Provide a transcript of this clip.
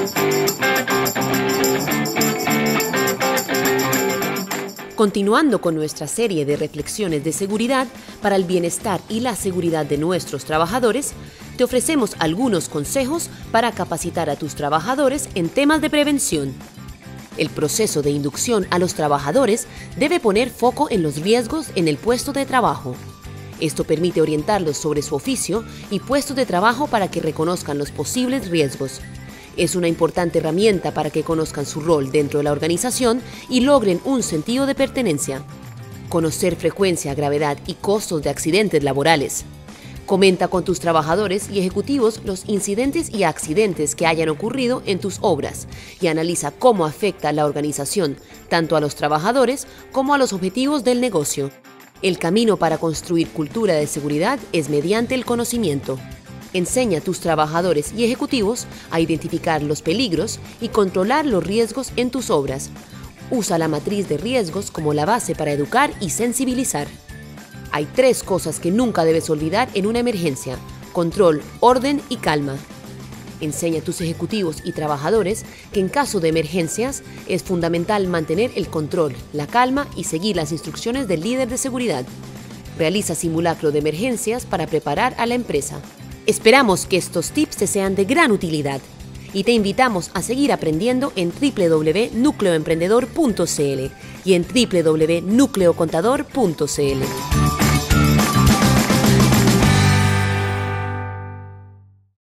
Continuando con nuestra serie de reflexiones de seguridad para el bienestar y la seguridad de nuestros trabajadores, te ofrecemos algunos consejos para capacitar a tus trabajadores en temas de prevención. El proceso de inducción a los trabajadores debe poner foco en los riesgos en el puesto de trabajo. Esto permite orientarlos sobre su oficio y puestos de trabajo para que reconozcan los posibles riesgos. Es una importante herramienta para que conozcan su rol dentro de la organización y logren un sentido de pertenencia. Conocer frecuencia, gravedad y costos de accidentes laborales. Comenta con tus trabajadores y ejecutivos los incidentes y accidentes que hayan ocurrido en tus obras y analiza cómo afecta a la organización, tanto a los trabajadores como a los objetivos del negocio. El camino para construir cultura de seguridad es mediante el conocimiento. Enseña a tus trabajadores y ejecutivos a identificar los peligros y controlar los riesgos en tus obras. Usa la matriz de riesgos como la base para educar y sensibilizar. Hay 3 cosas que nunca debes olvidar en una emergencia: control, orden y calma. Enseña a tus ejecutivos y trabajadores que en caso de emergencias es fundamental mantener el control, la calma y seguir las instrucciones del líder de seguridad. Realiza simulacro de emergencias para preparar a la empresa. Esperamos que estos tips te sean de gran utilidad y te invitamos a seguir aprendiendo en www.nucleoemprendedor.cl y en www.nucleocontador.cl.